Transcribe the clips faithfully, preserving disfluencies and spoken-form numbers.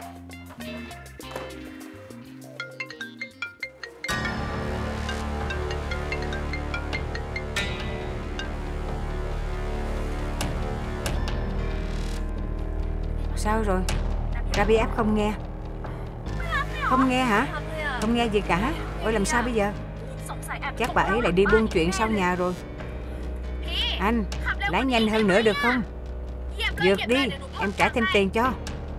Sao rồi? Rabiat không nghe. Không nghe hả? Không nghe gì cả. Ôi làm sao bây giờ? Chắc bà ấy lại đi buôn chuyện sau nhà rồi. Anh, lái nhanh hơn nữa được không? Vượt đi, em trả thêm tiền cho.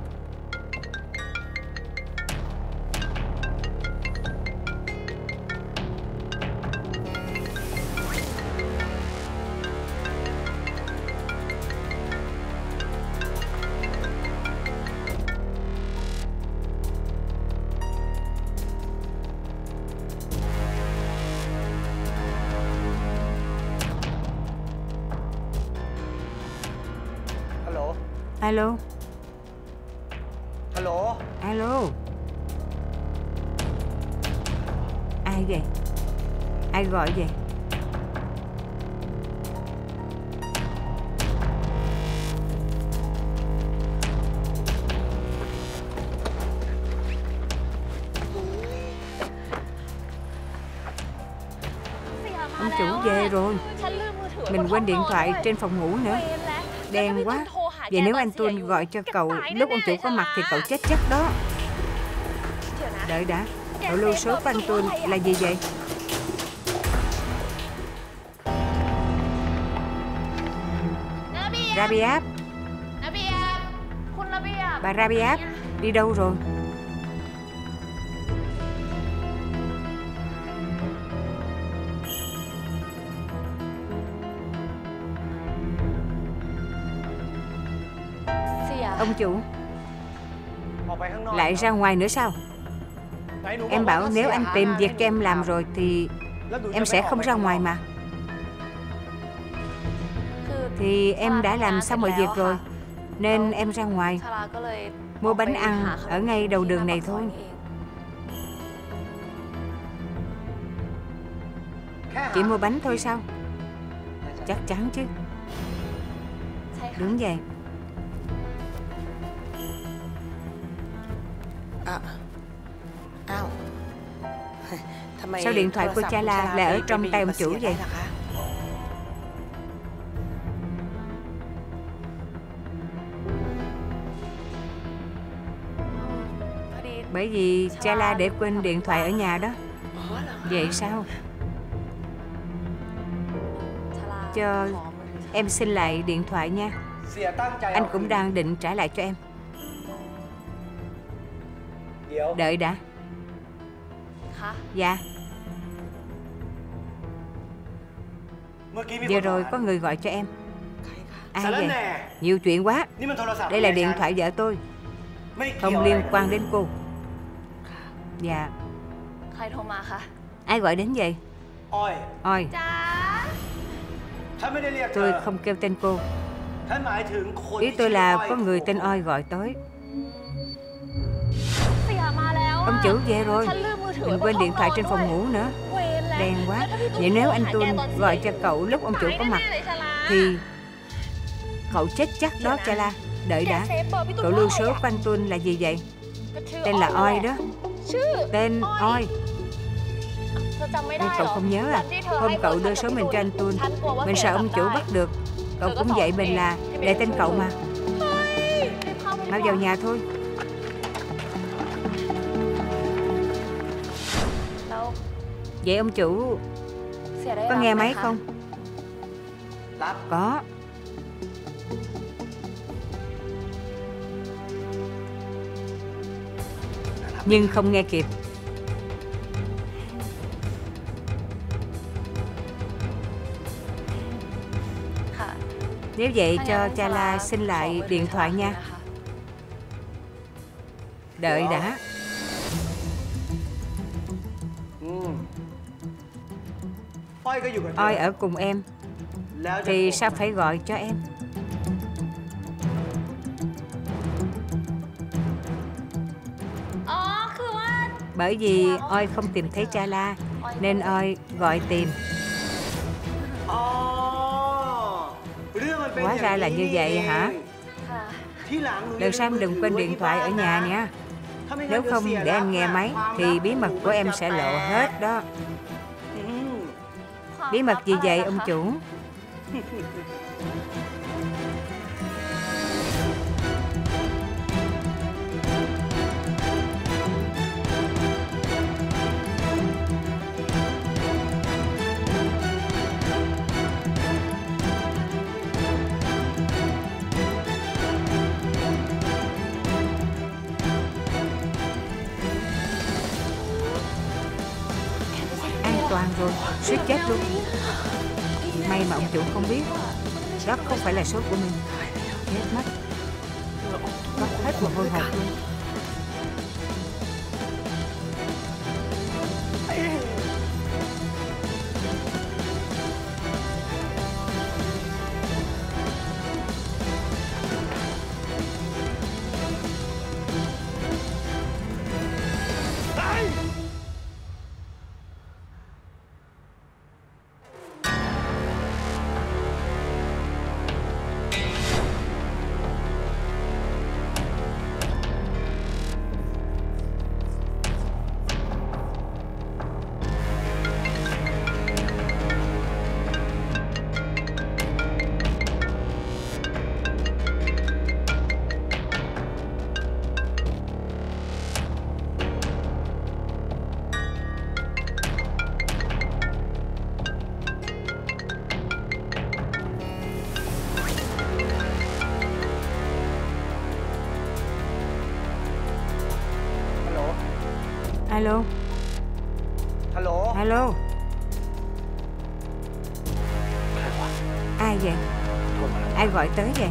Alo. Alo. Alo. Ai vậy? Ai gọi vậy? Ông chủ về rồi. Mình quên điện thoại trên phòng ngủ nữa. Đen quá. Vậy nếu anh Tuân gọi cho cậu lúc ông chủ có mặt thì cậu chết chắc đó. Đợi đã. Cậu lưu số của anh Tuân là gì vậy? Rabiat. Bà Rabiat đi đâu rồi? Ông chủ lại ra ngoài nữa sao? Em bảo nếu anh tìm việc cho em làm rồi thì em sẽ không ra ngoài mà. Thì em đã làm xong mọi việc rồi nên em ra ngoài mua bánh ăn ở ngay đầu đường này thôi. Chỉ mua bánh thôi sao? Chắc chắn chứ. Đúng vậy. Sao điện thoại của Chala lại ở trong tay ông chủ vậy? Bởi vì Chala để quên điện thoại ở nhà đó. Vậy sao? Cho em xin lại điện thoại nha. Anh cũng đang định trả lại cho em. Đợi đã. Dạ. Vừa rồi có người gọi cho em. Ai vậy? Nhiều chuyện quá. Đây là điện thoại vợ tôi, không liên quan đến cô. Dạ. Ai gọi đến vậy? Ôi. Tôi không kêu tên cô. Ý tôi là có người tên Oi gọi tới. Ông chủ về rồi. Mình quên điện thoại trên phòng ngủ nữa. Đen quá. Vậy nếu anh Tuân gọi cho cậu lúc ông chủ có mặt thì cậu chết chắc đó Chala. Đợi đã. Cậu lưu số của anh Tuân là gì vậy? Tên là Oi đó. Tên Oi. Nhưng cậu không nhớ à? Hôm cậu đưa số mình cho anh Tuân, mình sợ ông chủ bắt được. Cậu cũng dạy mình là để tên cậu mà. Mau vào nhà thôi. Vậy ông chủ có nghe máy không? Có. Nhưng không nghe kịp. Nếu vậy cho Chala xin lại điện thoại nha. Đợi đã. Oi ở cùng em thì sao phải gọi cho em? Bởi vì Oi không tìm thấy Chala nên Oi gọi tìm. Hóa ra là như vậy hả? Lần sau em đừng quên điện thoại ở nhà nha. Nếu không để anh nghe máy thì bí mật của em sẽ lộ hết đó. Bí mật gì vậy ông chủ? Toàn rồi, suýt chết luôn. May mà ông chủ không biết. Đó không phải là số của mình. Chết mất. Mất hết một hôi hột luôn. Alo. Alo. Alo. Ai vậy? Ai gọi tới vậy?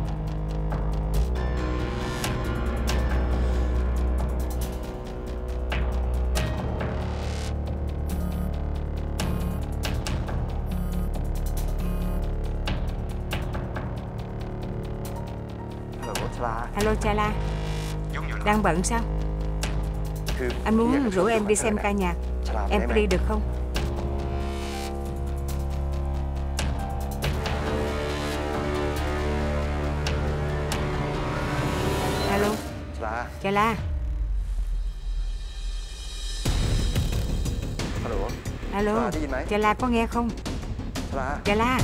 Alo Chala. Đang bận sao? Anh muốn rủ em đi xem ca nhạc. Em có đi được không? Alo. Chala. Alo. Chala có nghe không? Chala.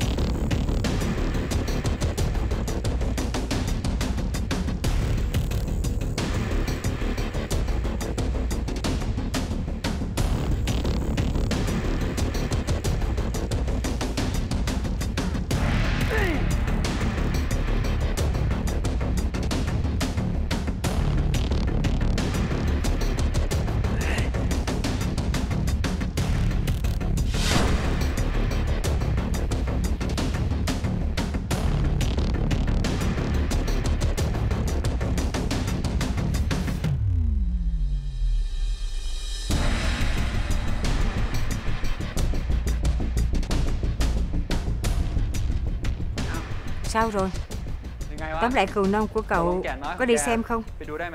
Sao rồi? Tóm lại cừu non của cậu có đi xem không?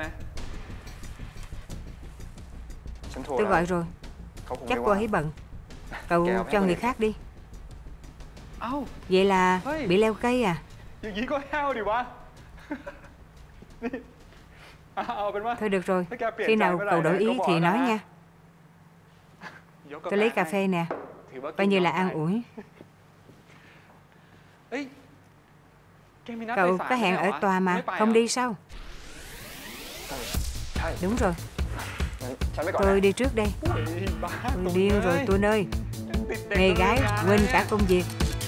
Tôi gọi rồi. Chắc cô ấy bận. Cậu cho người khác đi. Vậy là bị leo cây à? Thôi được rồi. Khi nào cậu đổi ý thì nói nha. Tôi lấy cà phê nè. Coi như là an ủi. Cậu có hẹn ở tòa mà, không đi sao? Đúng rồi. Tôi đi trước đây. Tôi điên rồi Tuân ơi. Mê gái quên cả công việc.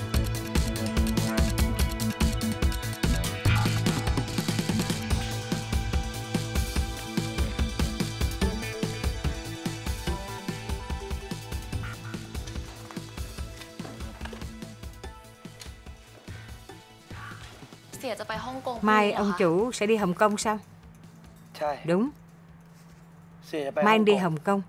Mai ông chủ sẽ đi Hồng Kông sao? Đúng. Mai anh đi Hồng Kông.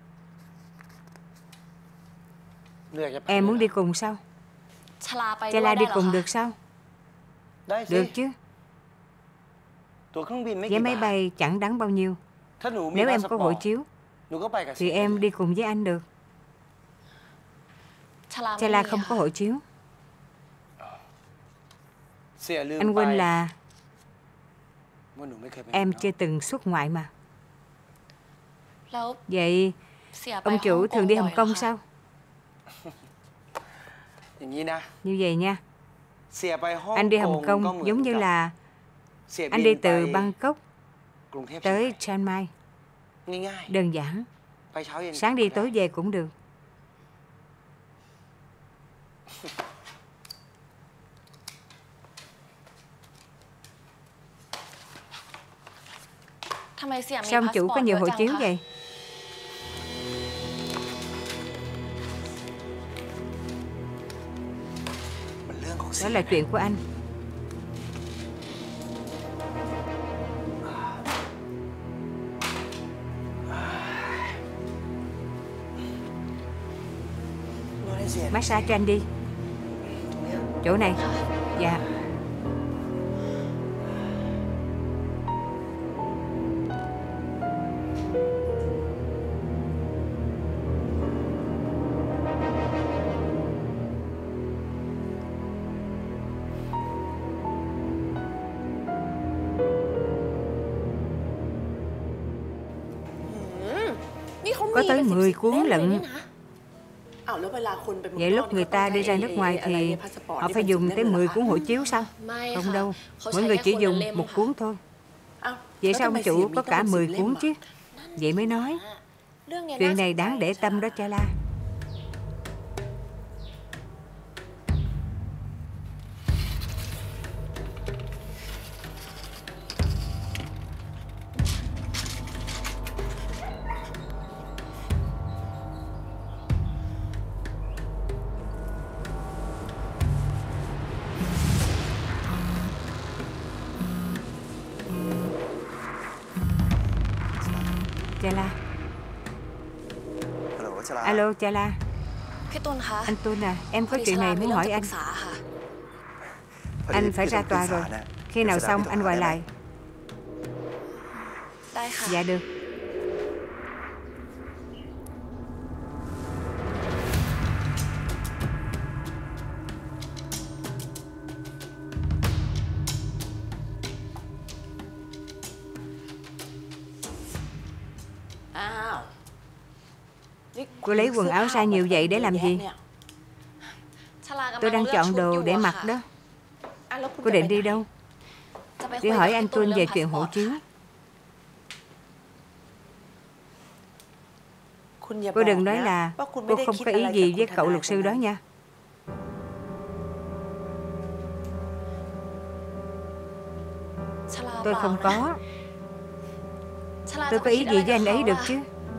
Em muốn đi cùng sao? Chala đi cùng được sao? Được chứ. Vé máy bay chẳng đáng bao nhiêu. Nếu em có hộ chiếu thì em đi cùng với anh được. Chala không có hộ chiếu. Anh quên là Em chưa từng xuất ngoại mà. Vậy ông chủ thường đi Hồng Kông sao? Như vậy nha. Anh đi Hồng Kông giống như là anh đi từ Bangkok tới Chiang Mai. Đơn giản. Sáng đi tối về cũng được. Sao ông chủ có nhiều hộ chiếu vậy? Đó là chuyện của anh. Massage cho anh đi. Chỗ này. Dạ. Có tới mười cuốn lận. Vậy lúc người ta đi ra nước ngoài thì họ phải dùng tới mười cuốn hộ chiếu sao? Không đâu, mỗi người chỉ dùng một cuốn thôi. Vậy sao ông chủ có cả mười cuốn chứ? Vậy mới nói chuyện này đáng để tâm đó Cha La. Cha La. Alo Cha La. Anh Tuân à, em có chuyện này muốn hỏi anh. Anh phải ra tòa rồi. Khi nào xong anh gọi lại. Dạ được. Cô lấy quần áo ra nhiều vậy để làm gì? Tôi đang chọn đồ để mặc đó. Cô định đi đâu? Đi hỏi anh Tuân về chuyện hộ chiếu. Cô đừng nói là cô không có ý gì với cậu luật sư đó nha. Tôi không có. Tôi có ý gì với anh ấy được chứ?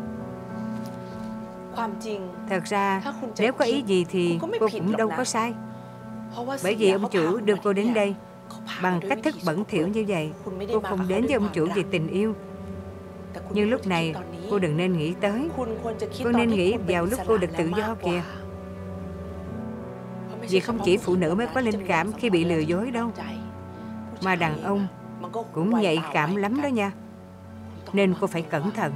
Thật ra, nếu có ý gì thì cô cũng đâu có sai. Bởi vì ông chủ đưa cô đến đây bằng cách thức bẩn thỉu như vậy. Cô không đến với ông chủ vì tình yêu. Nhưng lúc này, cô đừng nên nghĩ tới. Cô nên nghĩ vào lúc cô được tự do kìa. Vì không chỉ phụ nữ mới có linh cảm khi bị lừa dối đâu, mà đàn ông cũng nhạy cảm lắm đó nha. Nên cô phải cẩn thận.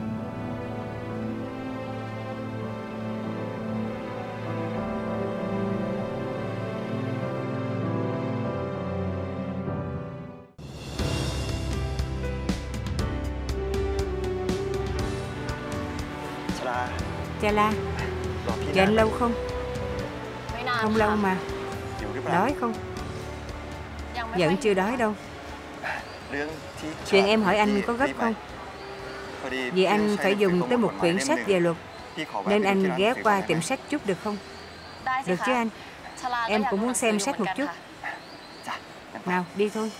Cha La, chờ anh lâu không? Không lâu mà. Đói không? Vẫn chưa đói đâu. Chuyện em hỏi anh có gấp không? Vì anh phải dùng tới một quyển sách về luật, nên anh ghé qua tiệm sách chút được không? Được chứ anh? Em cũng muốn xem sách một chút. Nào, đi thôi.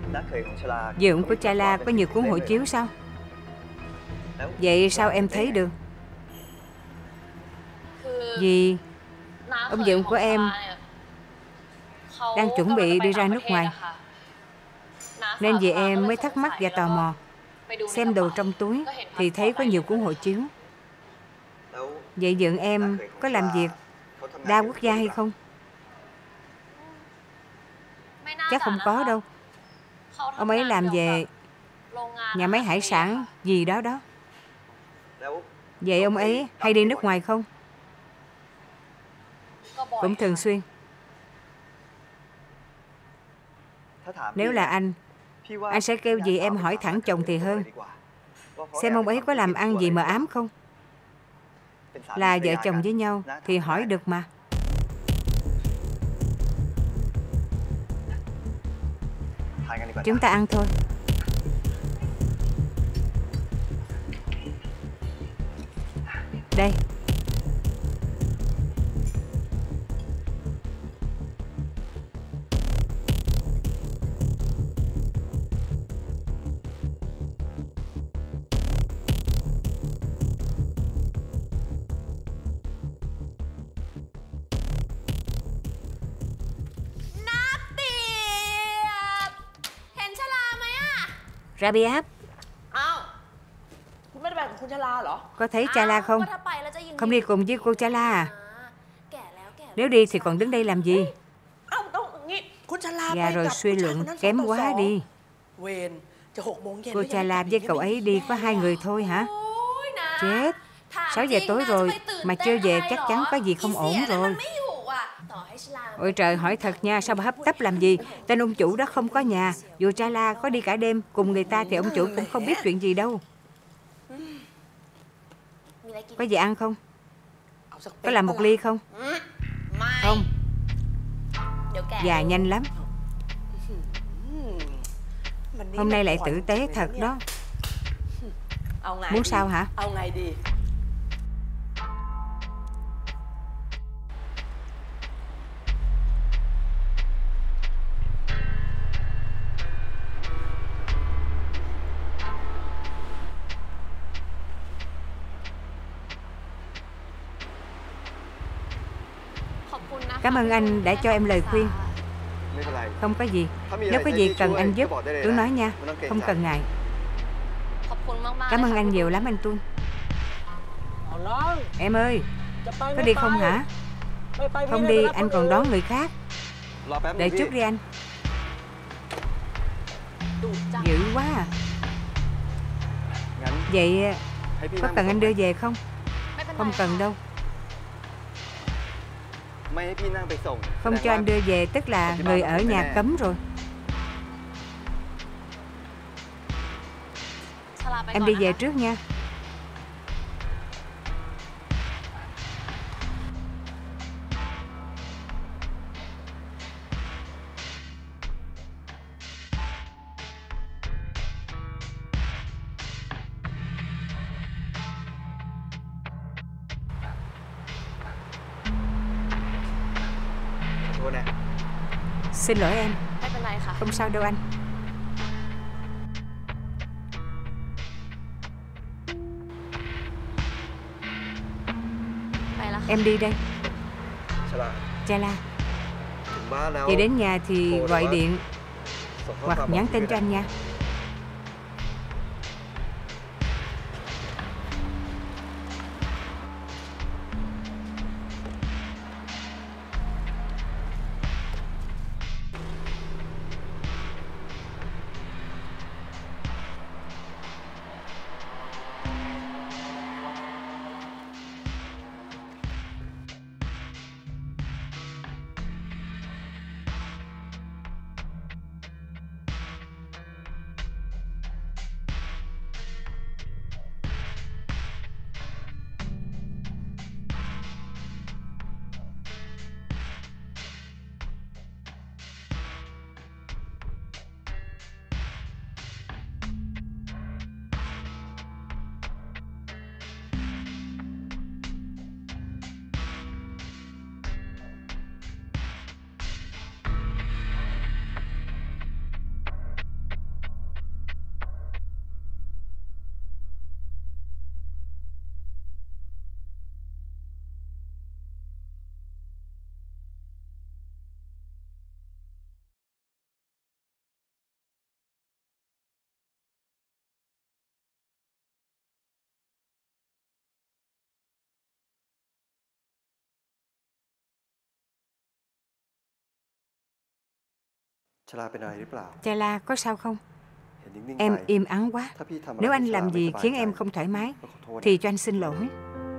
Giường của Chala có nhiều cuốn hộ chiếu sao? Vậy sao em thấy được? Vì ông giường của em đang chuẩn bị đi ra nước ngoài, nên vì em mới thắc mắc và tò mò. Xem đồ trong túi thì thấy có nhiều cuốn hộ chiếu. Vậy giường em có làm việc đa quốc gia hay không? Chắc không có đâu. Ông ấy làm về nhà máy hải sản gì đó đó. Vậy ông ấy hay đi nước ngoài không? Cũng thường xuyên. Nếu là anh, anh sẽ kêu dì em hỏi thẳng chồng thì hơn. Xem ông ấy có làm ăn gì mờ ám không? Là vợ chồng với nhau thì hỏi được mà. Chúng ta ăn thôi. Đây. Rabiab, có thấy Chala không? Không đi cùng với cô Chala à? Nếu đi thì còn đứng đây làm gì? Già rồi suy luận kém quá đi. Cô Chala với cậu ấy đi có hai người thôi hả? Chết, sáu giờ tối rồi mà chưa về, chắc chắn có gì không ổn rồi. Ôi trời, hỏi thật nha, sao bà hấp tấp làm gì? Tên ông chủ đó không có nhà. Dù Chala có đi cả đêm cùng người ta thì ông chủ cũng không biết chuyện gì đâu. Có gì ăn không? Có làm một ly không? Không. Già nhanh lắm. Hôm nay lại tử tế thật đó. Muốn sao hả? Cảm ơn anh đã cho em lời khuyên. Không có gì. Nếu có gì cần anh giúp, cứ nói nha. Không cần ngại. Cảm ơn anh nhiều lắm anh Tuân. Em ơi, có đi không hả? Không đi, anh còn đón người khác. Đợi chút đi anh. Dữ quá à. Vậy có cần anh đưa về không? Không cần đâu. Không cho anh đưa về tức là người ở nhà cấm rồi. Em đi về trước nha. Xin lỗi em. Không sao đâu anh. Em đi đây. Chala. Về đến nhà thì gọi điện hoặc nhắn tin cho anh nha. Chela có sao không? Em im ắng quá. Nếu anh làm gì khiến em không thoải mái thì cho anh xin lỗi.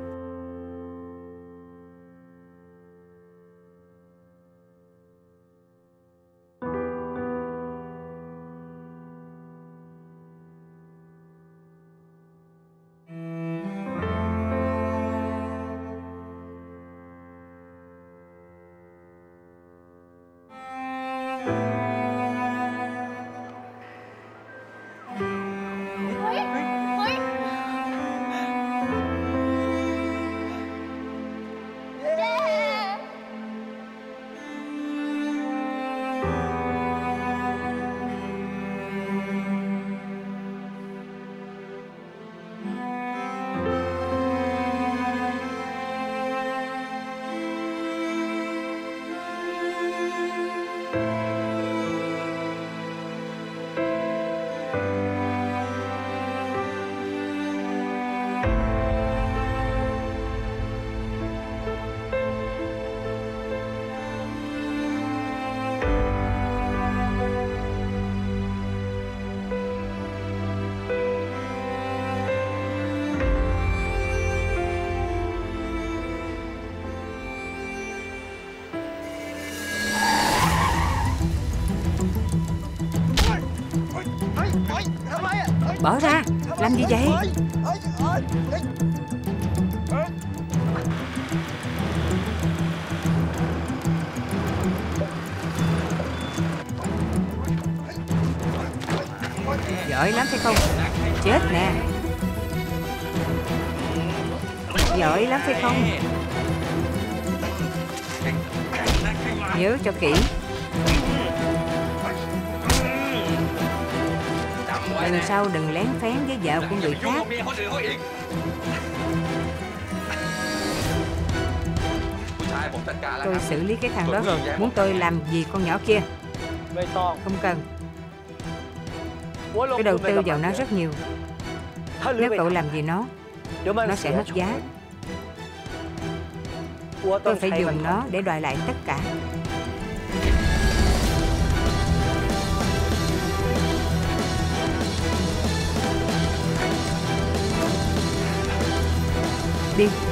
Bỏ ra, làm gì vậy? Giỏi lắm phải không? Chết nè. Giỏi lắm phải không? Nhớ cho kỹ. Lần sau đừng lén phén với vợ của người khác. Tôi xử lý cái thằng đó rồi. Muốn tôi làm gì con nhỏ kia? Không cần. Tôi đầu tư vào nó rất nhiều. Nếu cậu làm gì nó, nó sẽ mất giá. Tôi phải dùng nó để đòi lại tất cả. Đi.